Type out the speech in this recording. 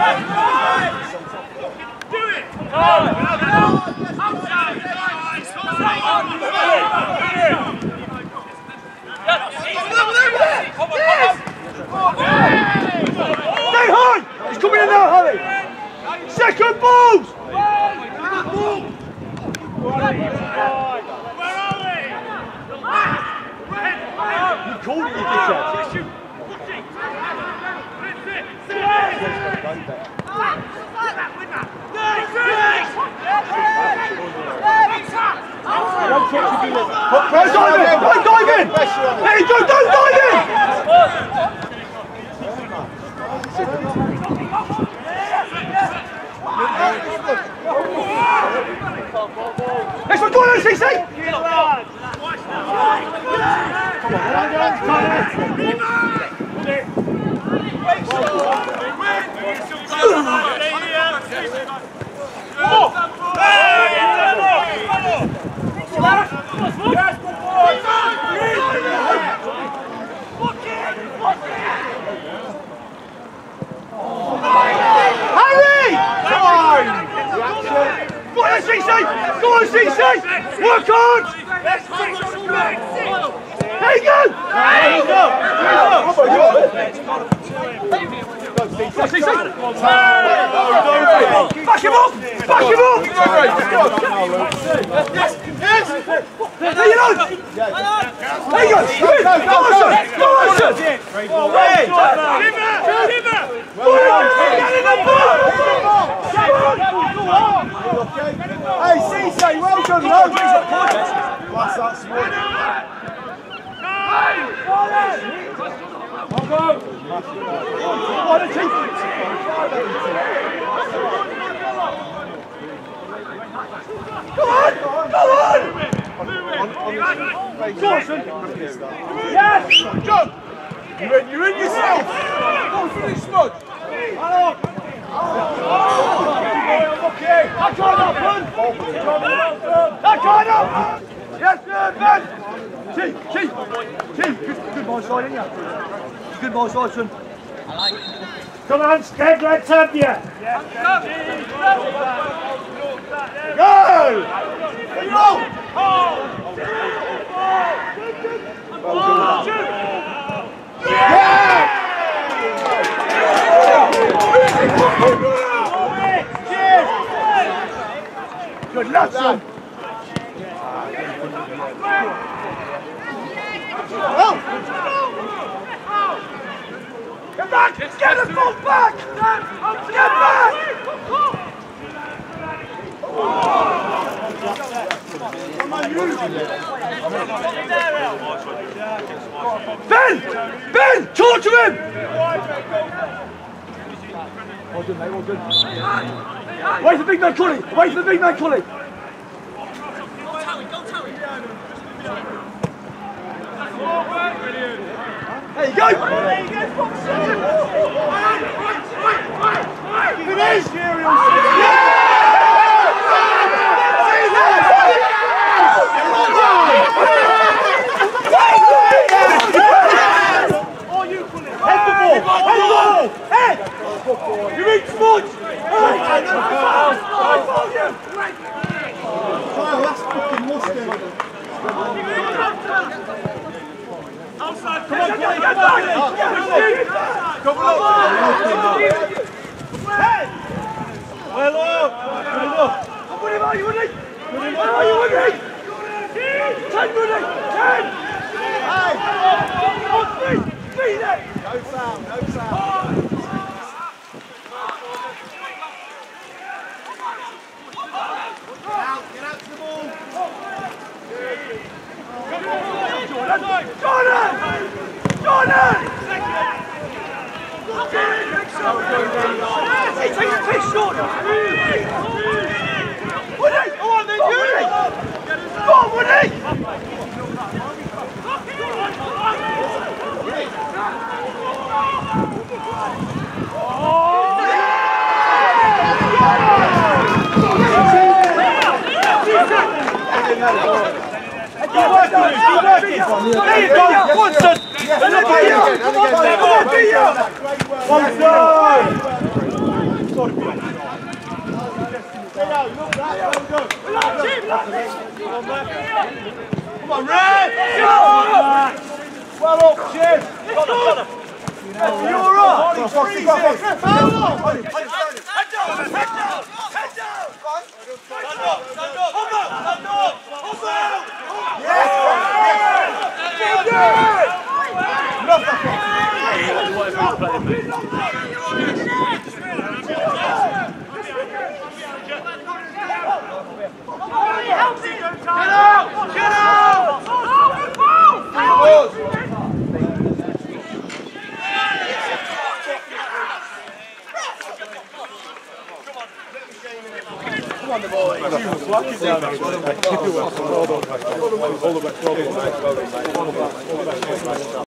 Stay high! He's coming in now, Harry! Second balls! You called it, you dickhead. Don't dive in! Hey, don't dive in! Next one, go on, CC! Come Go on, CC! Work hard! There you go! There you go! Back him up! Back him up! Yes! Yes! There you go! There you go! Go on, son! Go on, son! Get in the ball! Hey, CC, well done, love! That's that smart. What a team! Come on! Come on! Dawson! Yes! John! You're in yourself! Go for this smudge! Okay! That can't happen! That can't happen! Yes, Ben! Keep! Good ball side, ain't you? Good ball side, son. Come on, Skeg, let's have you! Go! Go! Yeah! Good luck, son! Oh! Get back! Get the ball back! Get back! Ben! Ben! Talk to him! Well done, mate, well done. Wait for the big man, Cully! Wait for the big man, Cully! There you go! Finish! Head the ball! Head! You reach sports! That's fucking mustard! Outside! Come on, get back! Come on! Well up! Good enough! What are you winning? What are you winning? 10 winning! 10! Hey! Feed it! No sound, no sound. Get out to the ball! Jordan! Jordan! He's taking a piss, Jordan! Woody! Go on then, Woody! Go on, Woody! Keep working! There you go! Watson! Come on, got to be offside. Come on, Red! Well up, Jim! You're all right! Head down! Head down! Head down! Stand up! Stand up! Hold up! Stand up! Hold out! Yes! Get out! Get out! Come on, the boy. Lock it down. Hold the back.